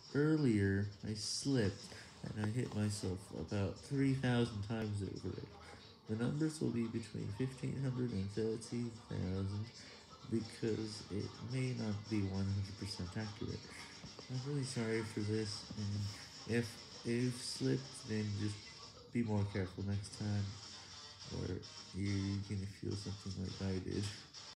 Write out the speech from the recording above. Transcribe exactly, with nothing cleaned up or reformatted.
Earlier, I slipped and I hit myself about three thousand times over it. The numbers will be between fifteen hundred and thirty thousand because it may not be one hundred percent accurate. I'm really sorry for this, and if you've slipped, then just be more careful next time, or you're gonna feel something like I did.